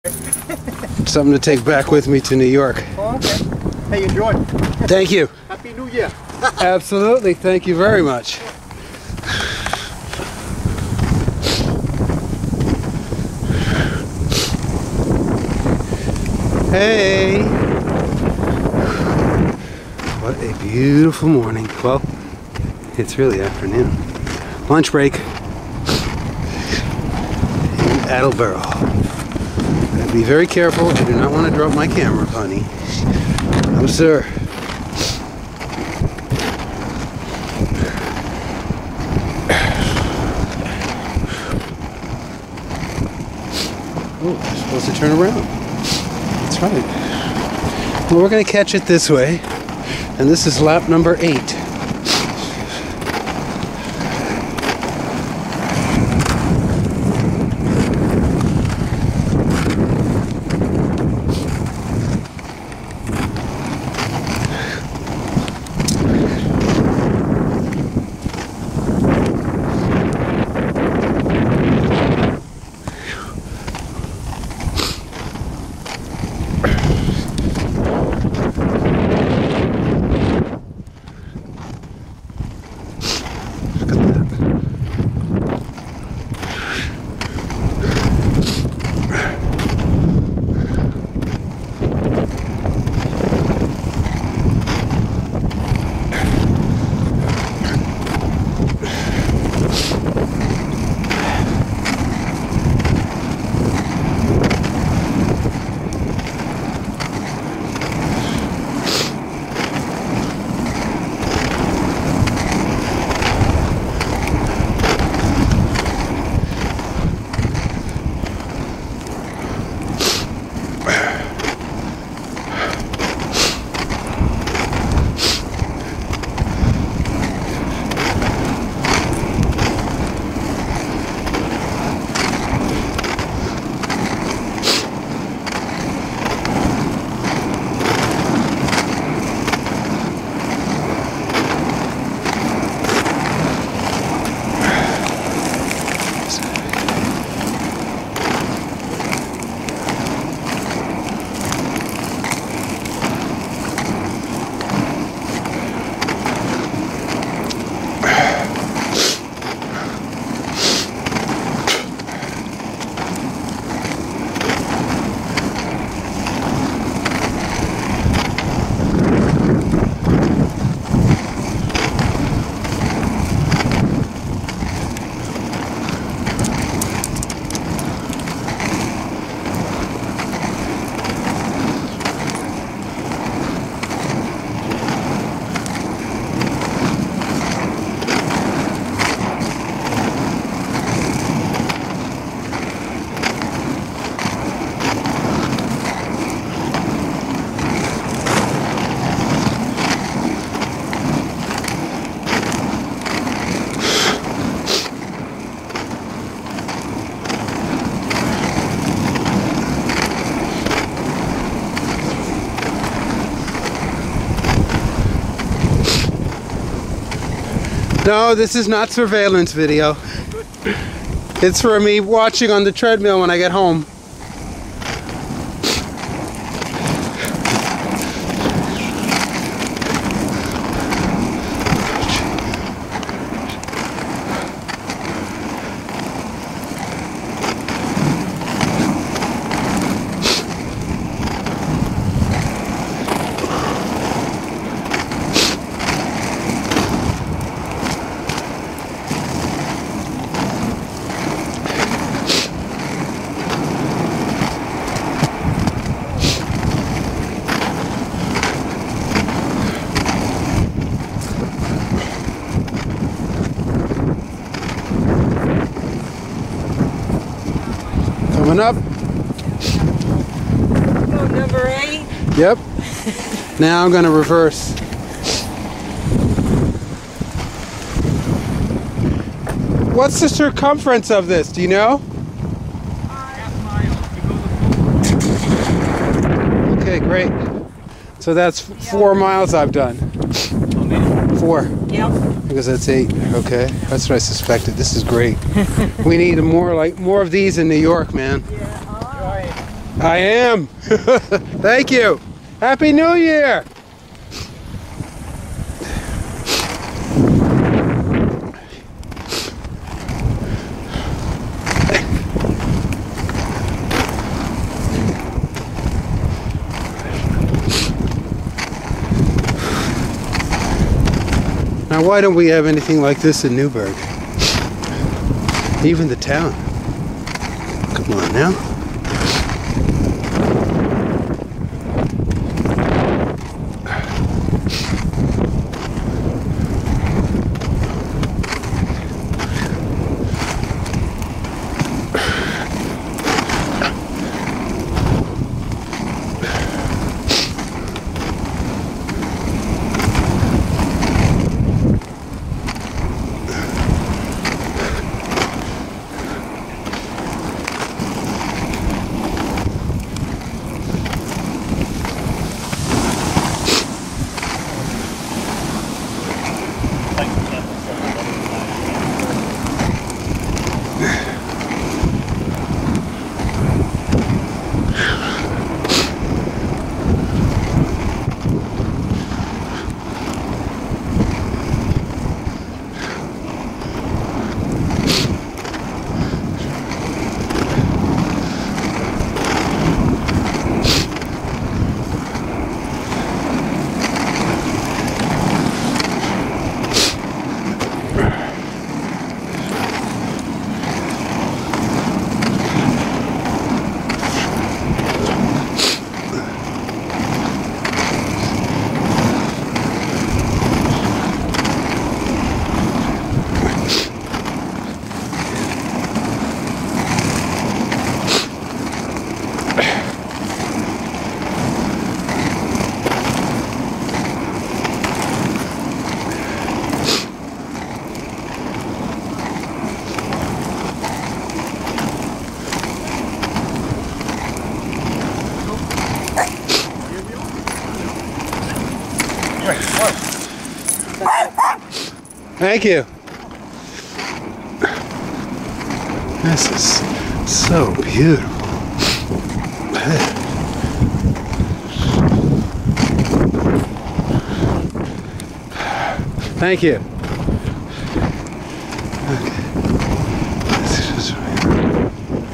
Something to take back with me to New York. Oh, okay. Hey, enjoy. Thank you. Happy New Year. Absolutely. Thank you very much. Hey. What a beautiful morning. Well, it's really afternoon. Lunch break in Attleboro. Gotta be very careful. I do not want to drop my camera, honey. No, sir. Oh, I'm supposed to turn around. That's right. Well, we're going to catch it this way. And this is lap number 8. No, this is not surveillance video. It's for me watching on the treadmill when I get home. Coming up. Oh, number 8? Yep. Now I'm going to reverse. What's the circumference of this? Do you know? Okay, great. So that's 4 miles I've done. 4. Yep. Because that's 8. Okay, that's what I suspected. This is great. We need more of these in New York, man. Yeah. I am. Thank you. Happy New Year. Now, why don't we have anything like this in Newburgh? Even the town. Come on now. Thank you. This is so beautiful. Thank you. Okay. This is really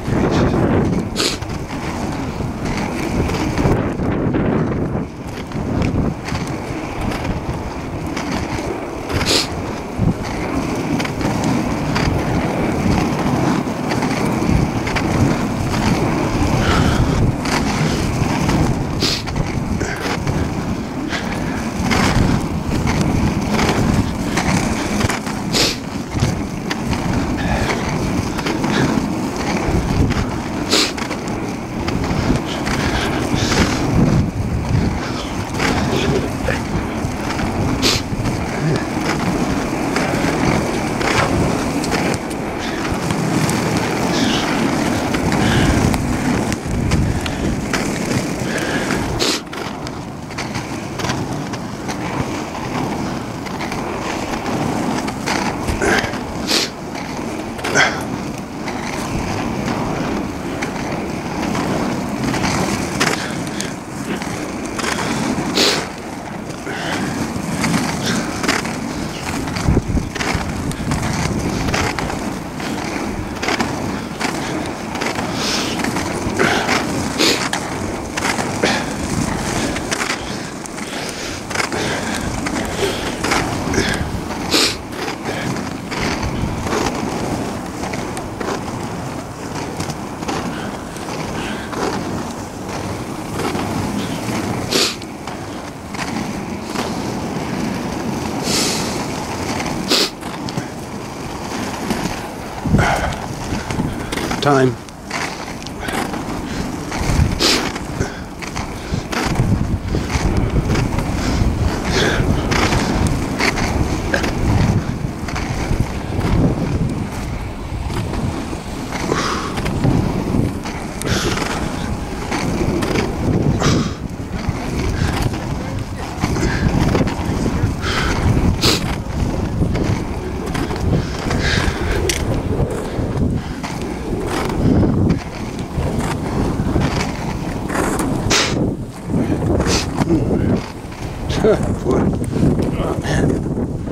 time. Boy. Oh, man.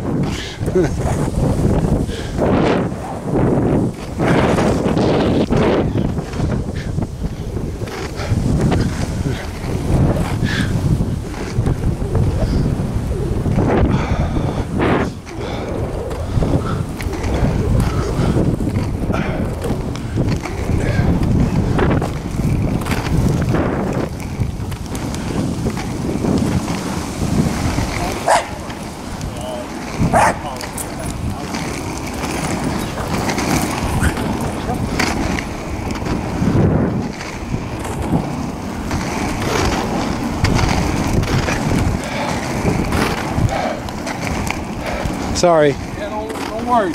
Sorry. Yeah, don't worry.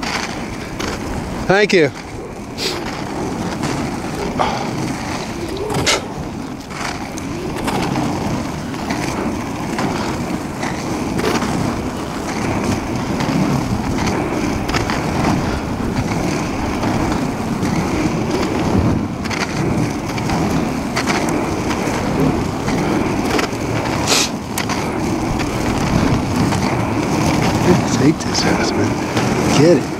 Thank you. Take this house, man. Get it.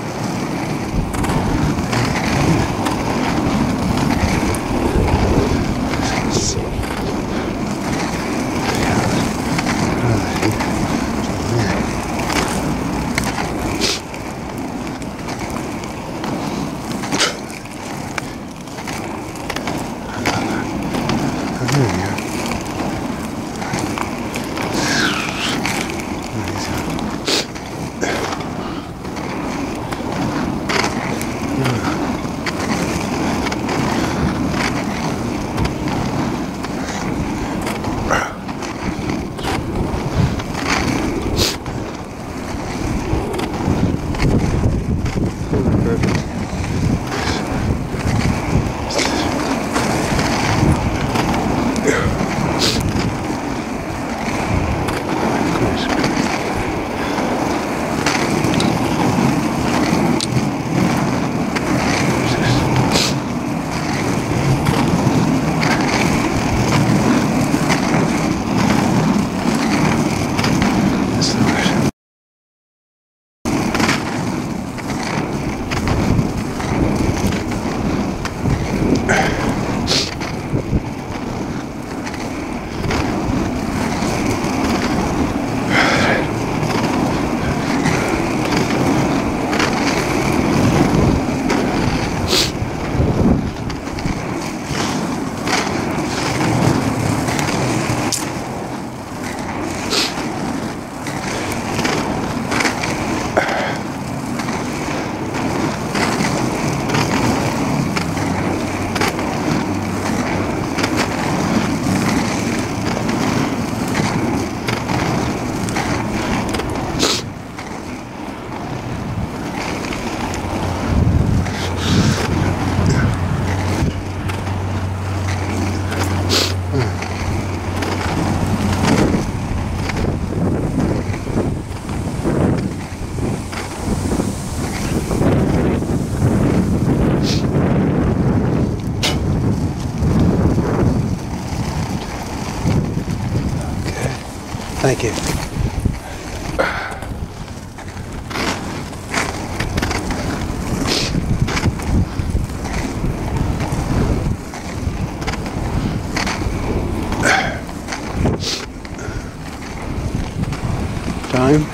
Thank you. Time.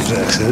Forbes exit.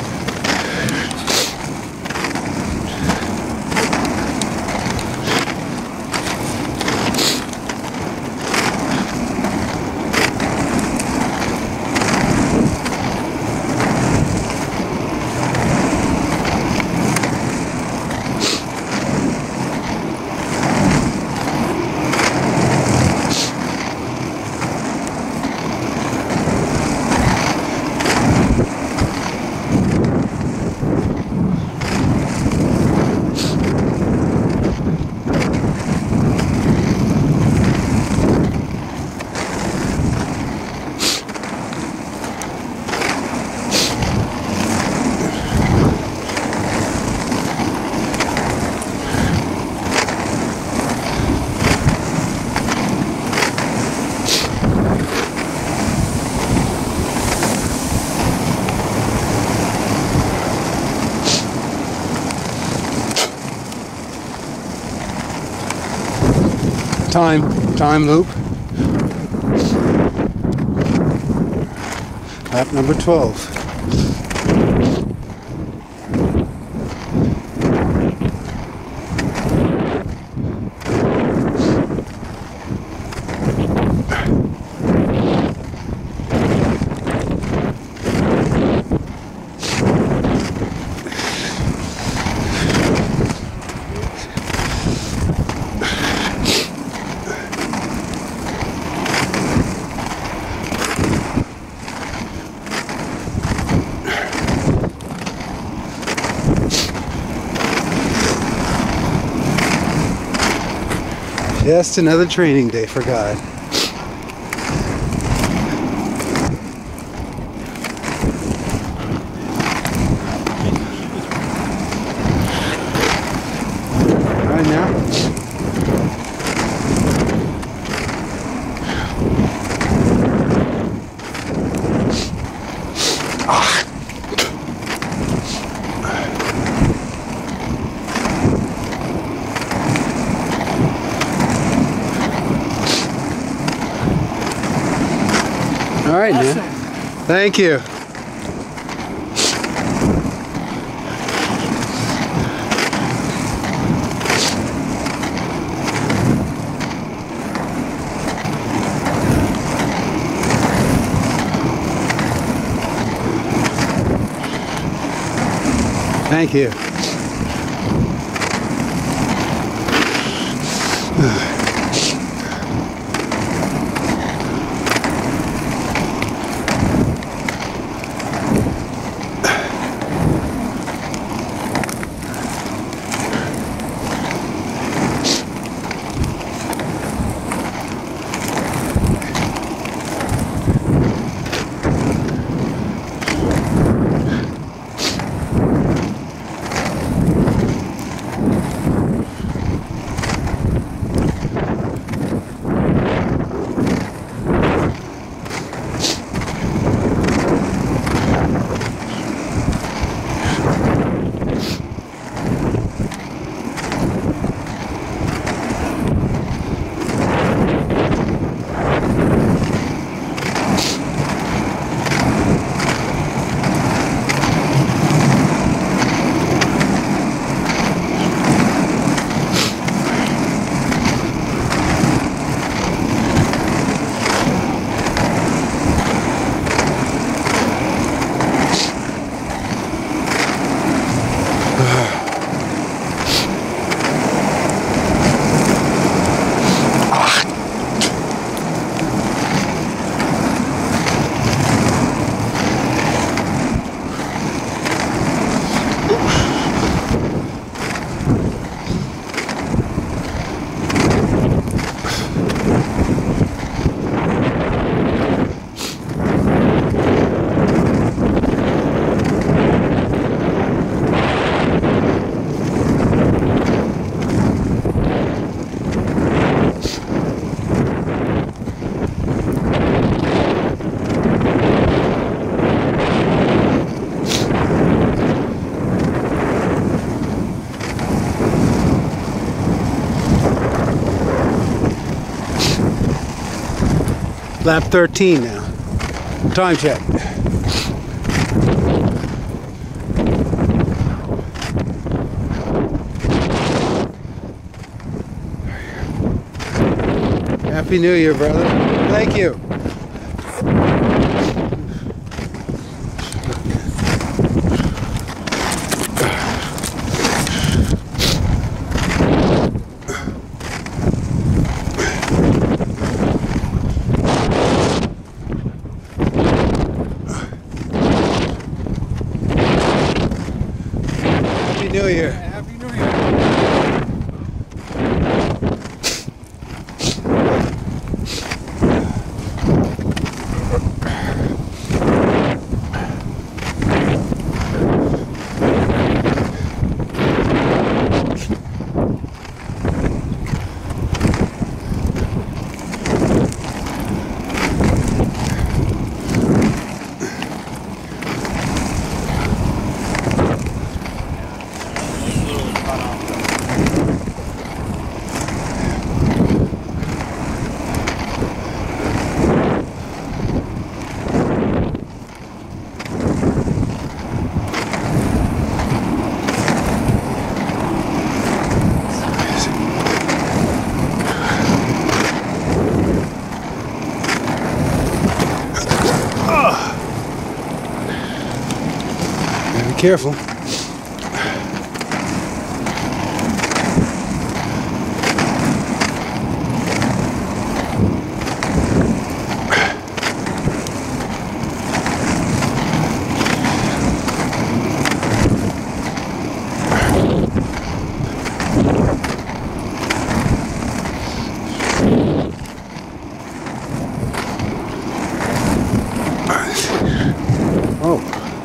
Time loop. Lap number 12. Just another training day for God. All right now. All right, man. Thank you. Thank you. Lap 13 now. Time check. Happy New Year, brother. Thank you. Happy New Year. Happy New Year. Be careful. Oh.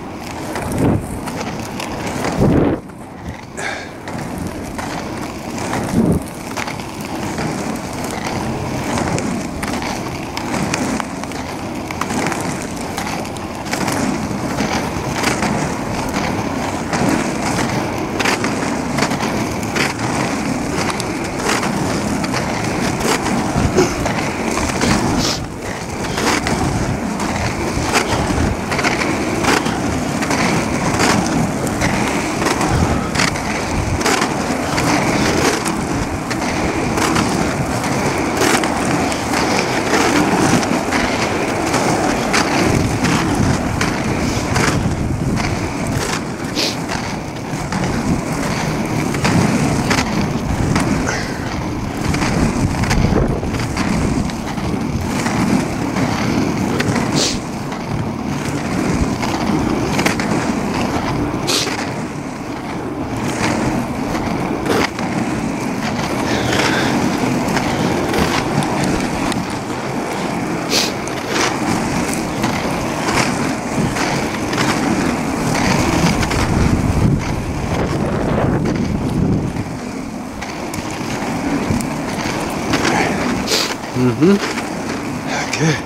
Okay.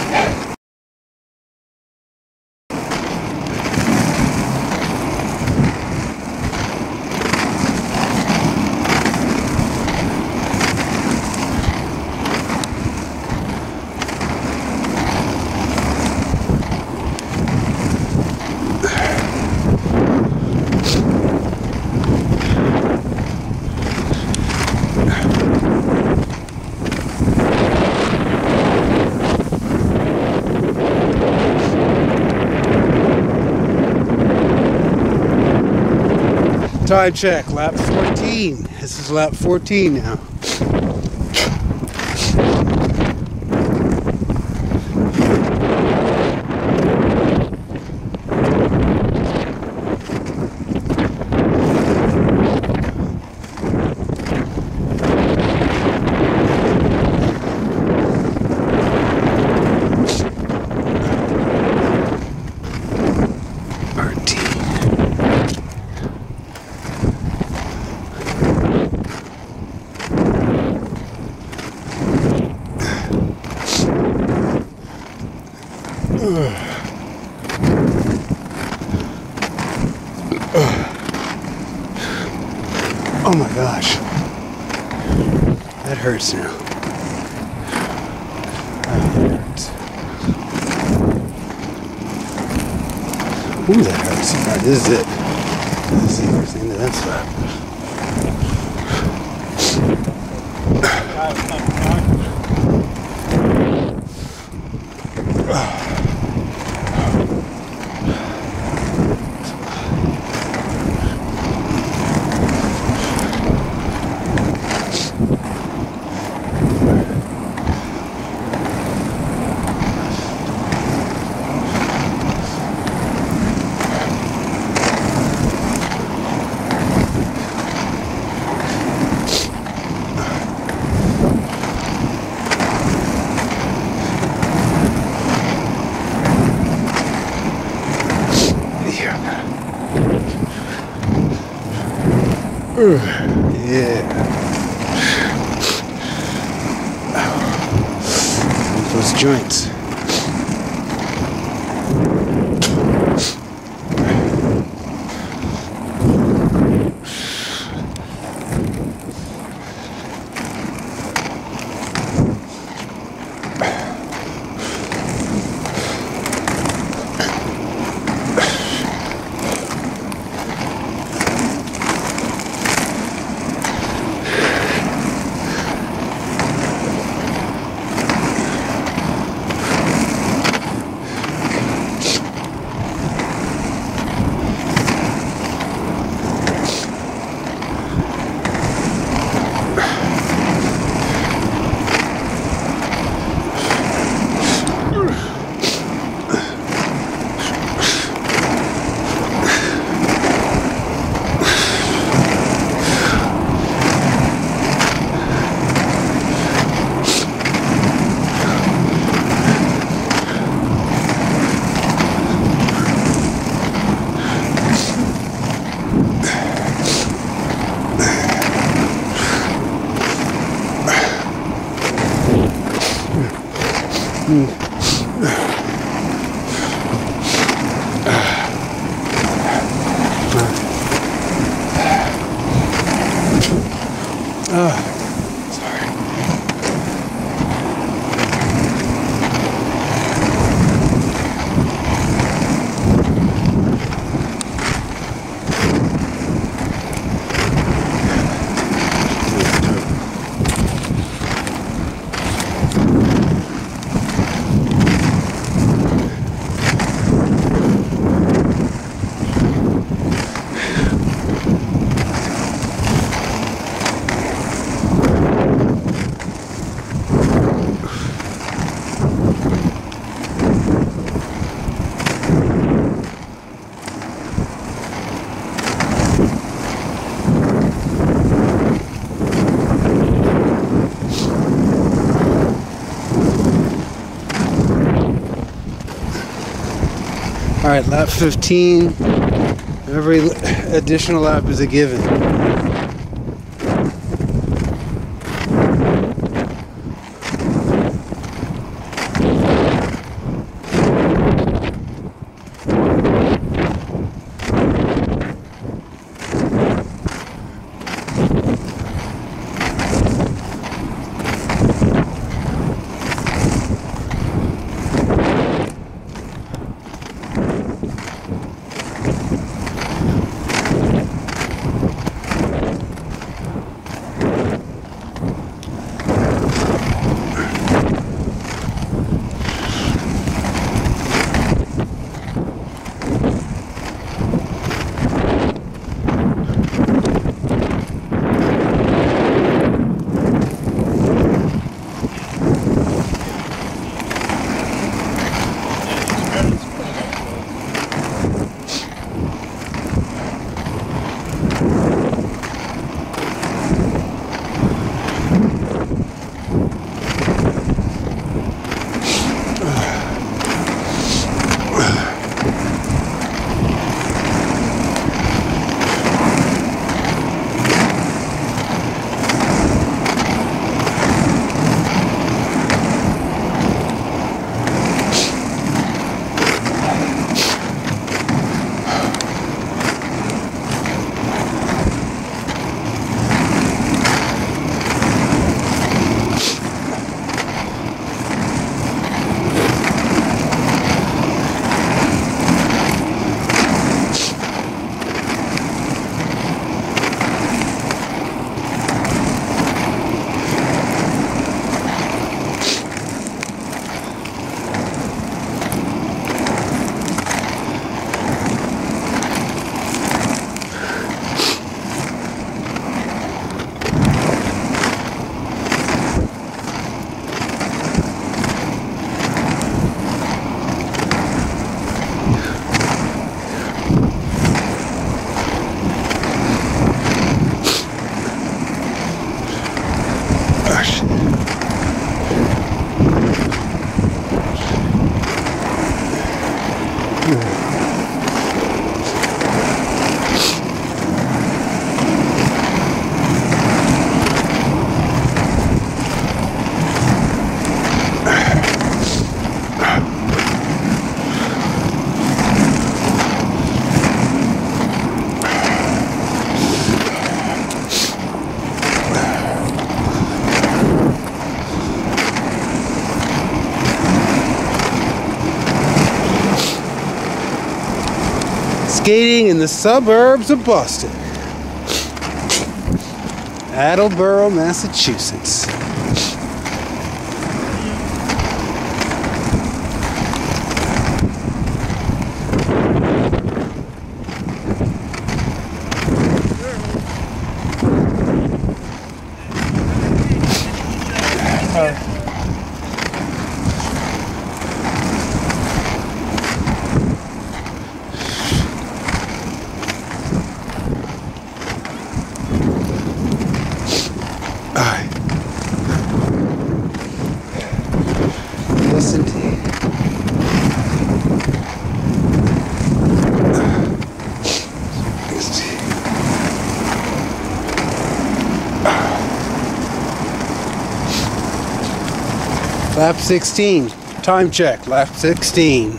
Time check, lap 14. This is lap 14 now. Oh my gosh. That hurts now. That hurts. Ooh, that hurts. All right, this is it. Let's see if there's the end of that slab. Yeah. Those joints. All right, lap 15. Every additional lap is a given. Skating in the suburbs of Boston. Attleboro, Massachusetts. Yes, indeed. Lap 16. Time check. Lap 16.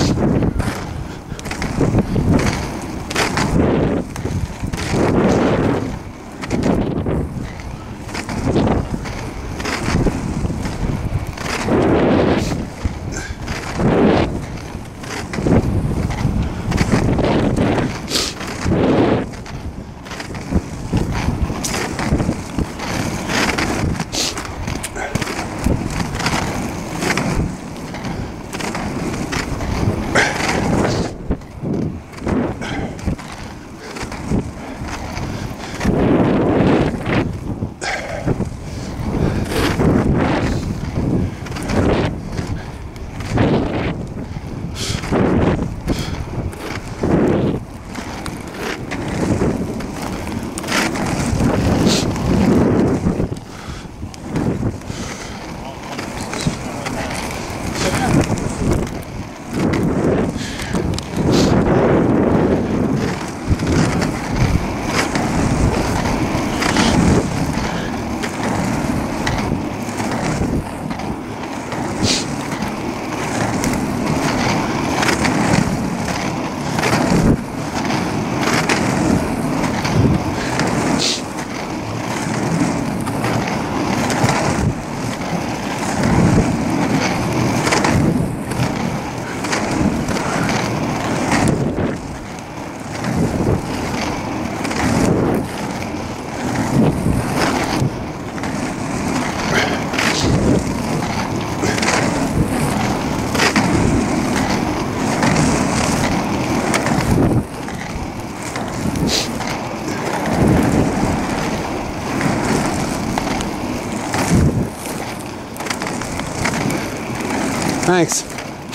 Thanks.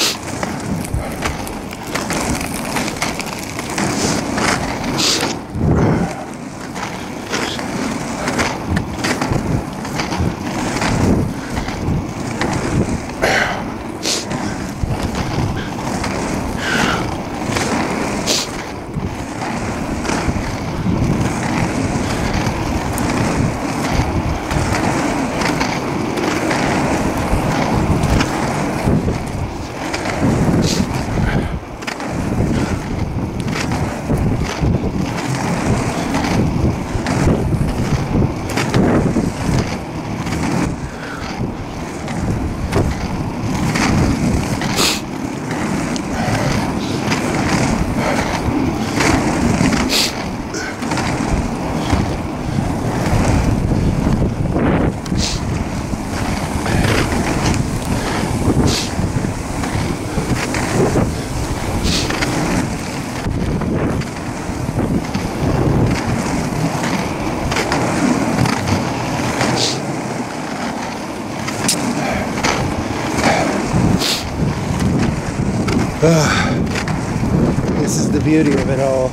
This is the beauty of it all.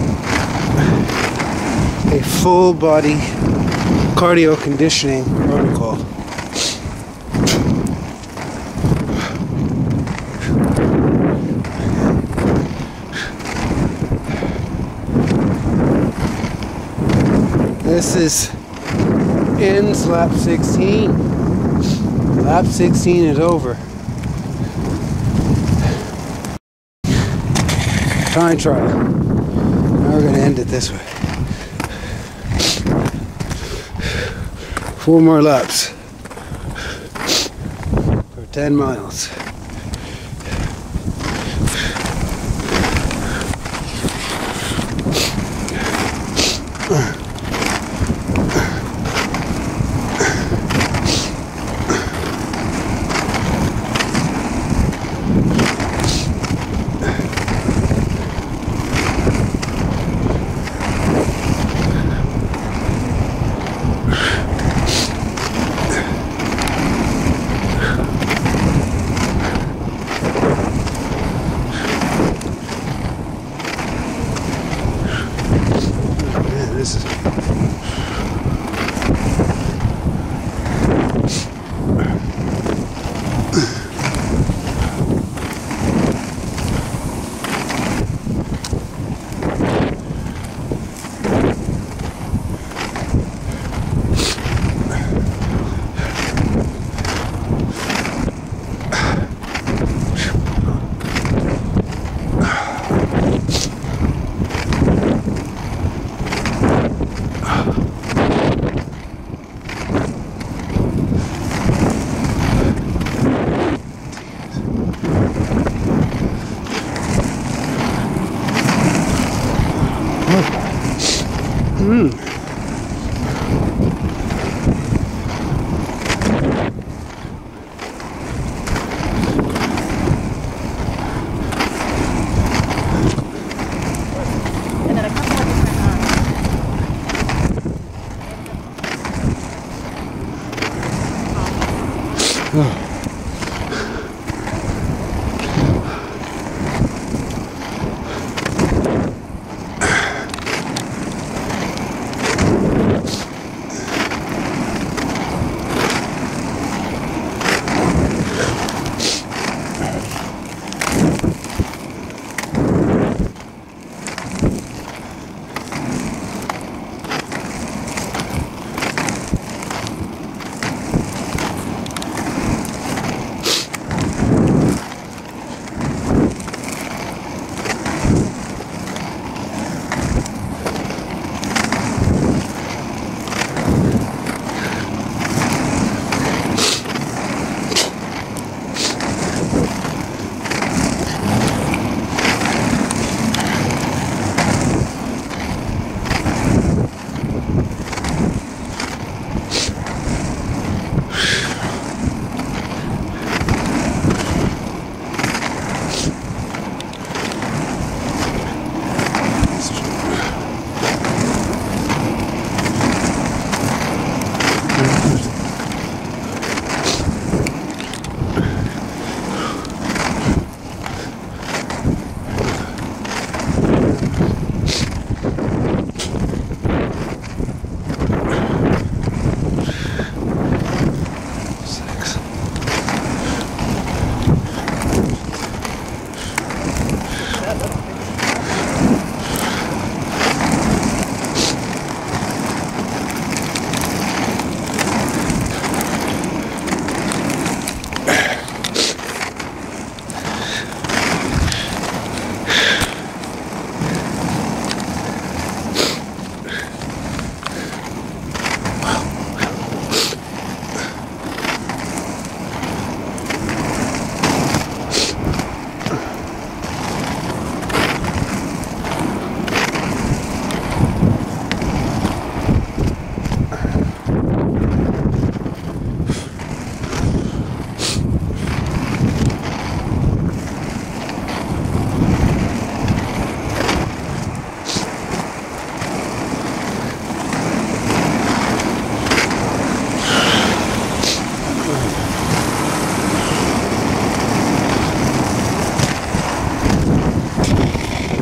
A full body cardio conditioning call. This is ends lap 16. Lap 16 is over. Time trial. Now we're going to end it this way. 4 more laps for 10 miles. This is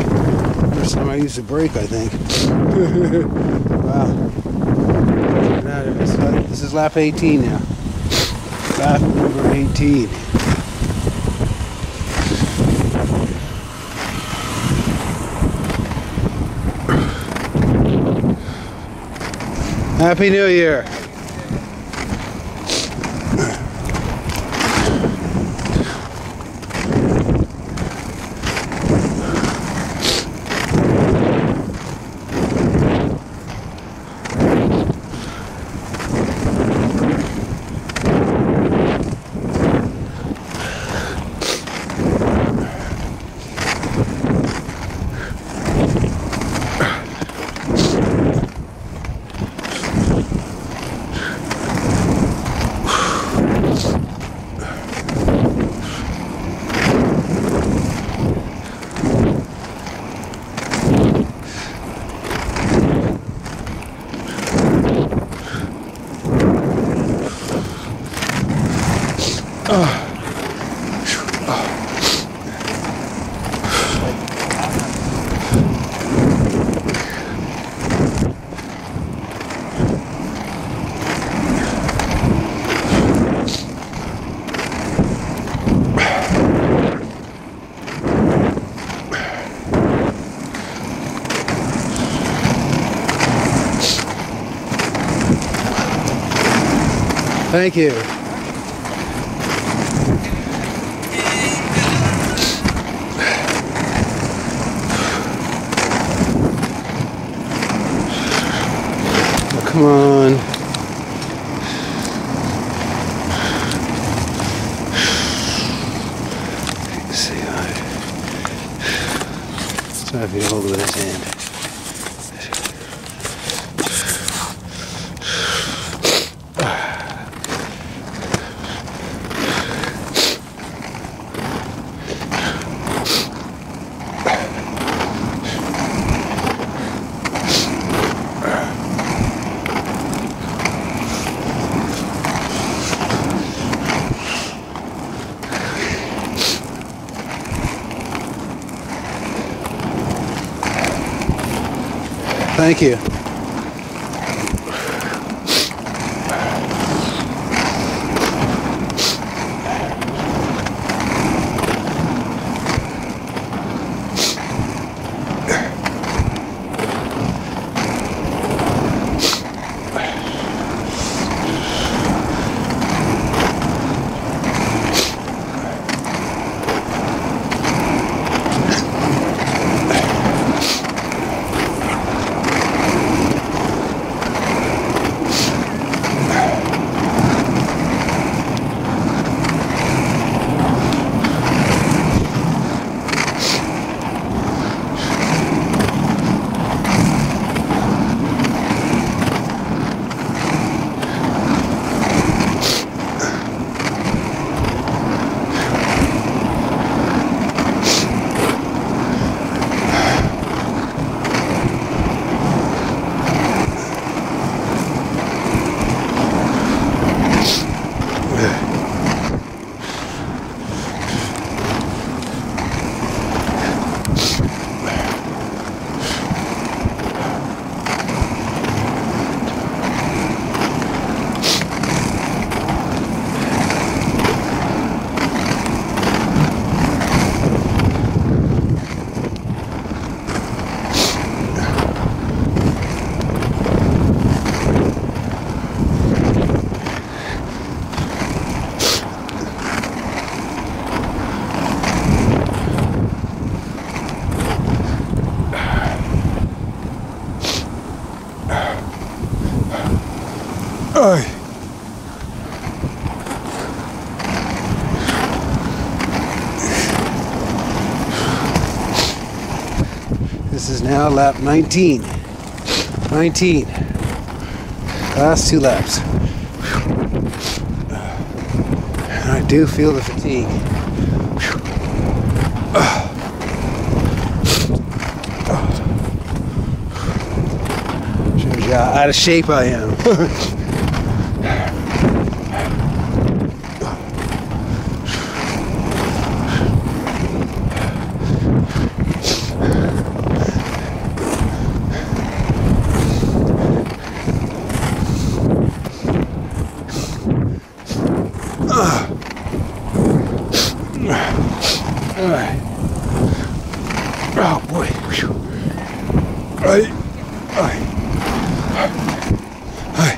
I used a brake, I think. Wow. out of it. This is lap 18 now. Lap number 18. Happy New Year. Thank you. Oh, come on. See, sorry if you hold it with his hand. Thank you. This is now lap 19. 19. Last two laps. And I do feel the fatigue. Shows you how out of shape I am. All right. Oh boy. All right. All right. All right.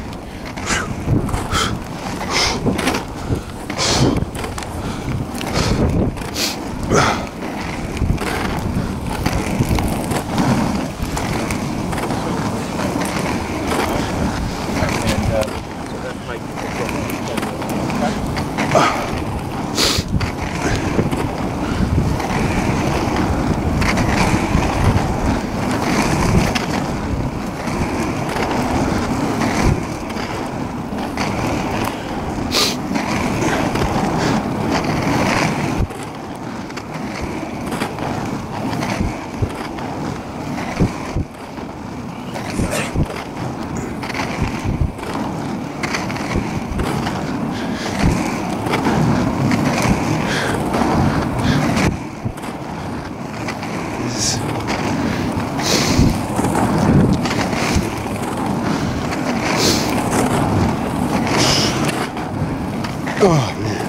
Oh man.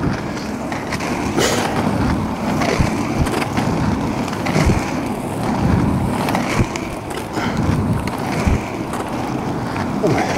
Oh man.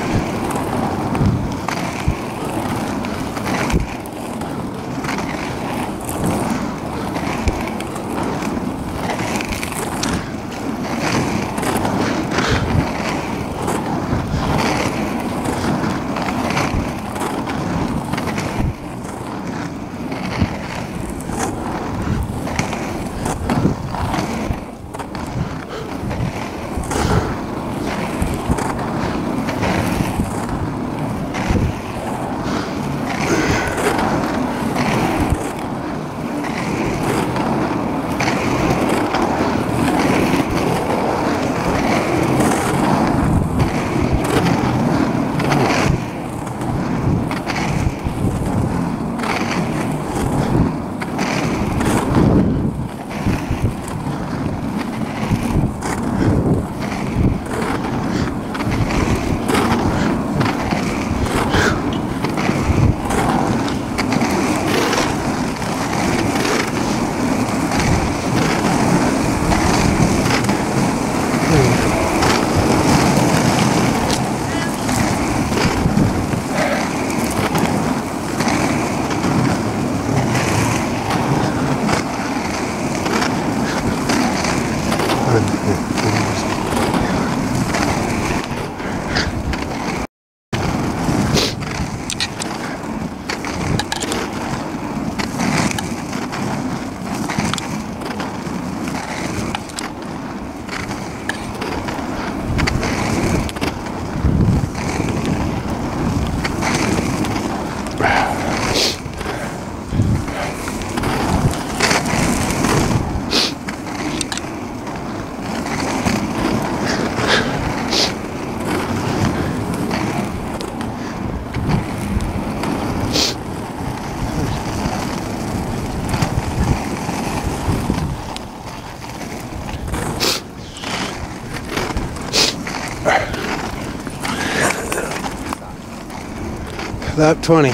Lap 20.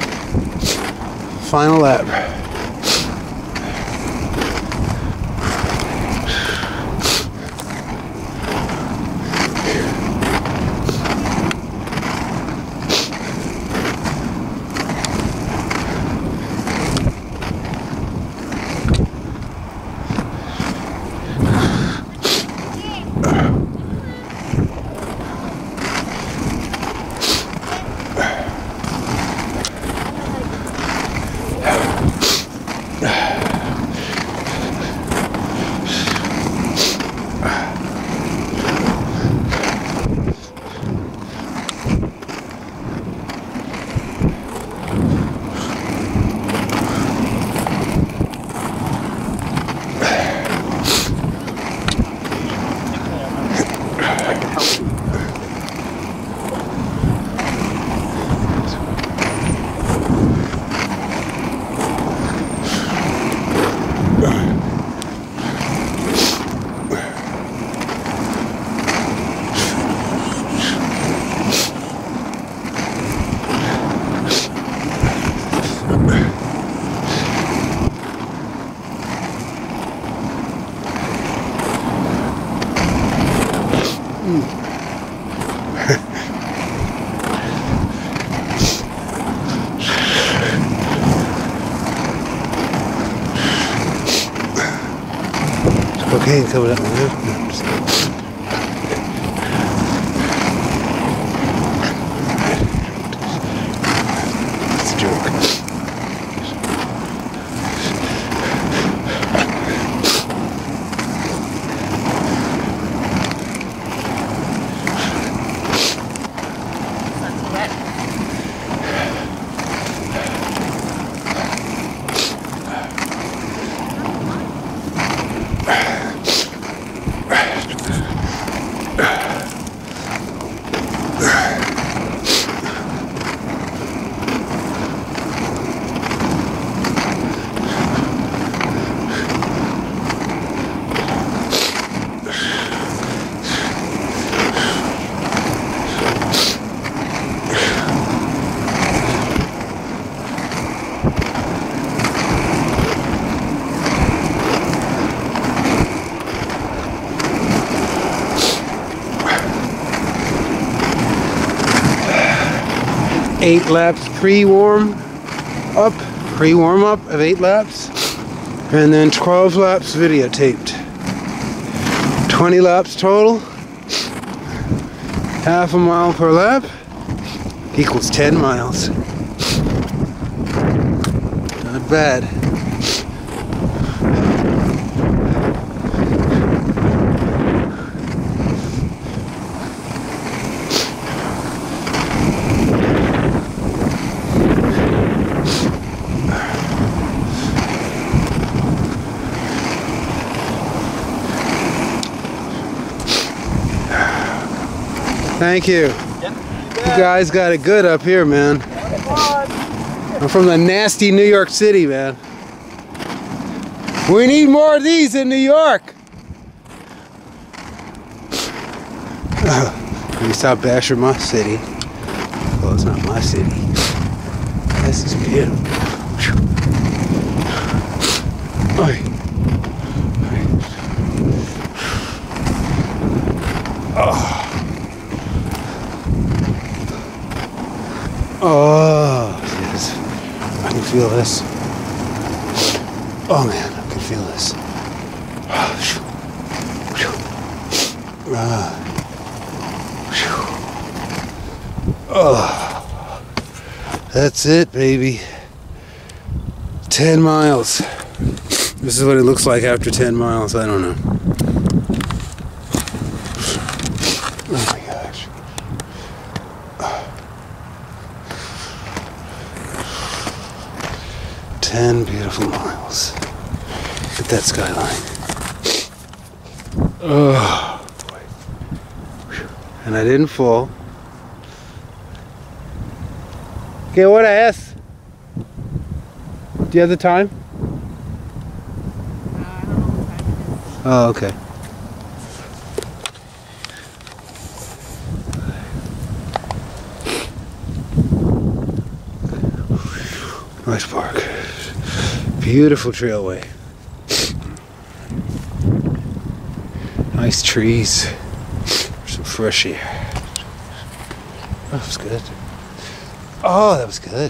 Final lap. Okay, coming up now. It's a joke. Not too wet. 8 laps pre-warm up of 8 laps, and then 12 laps videotaped. 20 laps total, half a mile per lap equals 10 miles. Not bad. Thank you. You guys got it good up here, man. I'm from the nasty New York City, man. We need more of these in New York. We saw Basher, my city. Well, it's not my city. This is beautiful. Oh, yes. I can feel this. Oh man, I can feel this. Oh, that's it, baby. 10 miles. This is what it looks like after 10 miles. I don't know. Oh my gosh. 10 beautiful miles. Look at that skyline. Oh, boy. And I didn't fall. Okay, what I asked? Do you have the time? I don't know what time it is. Oh, okay. Nice park. Beautiful trailway. Nice trees. Some fresh air. That was good. Oh, that was good.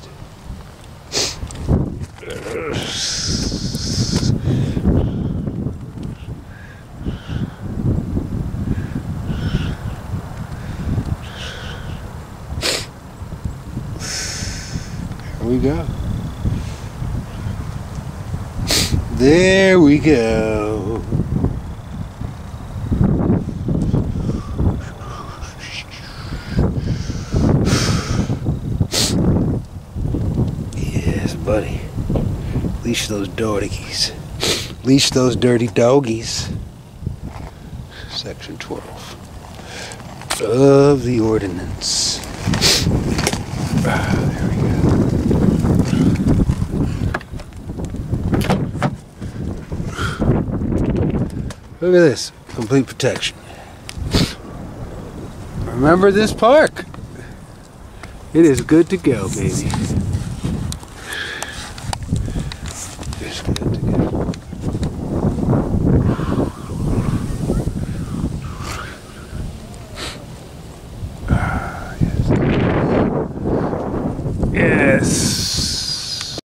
Here we go. There we go. Yes, buddy. Leash those doggies. Leash those dirty doggies. Section 12 of the ordinance. There we go. Look at this, complete protection. Remember this park? It is good to go, baby.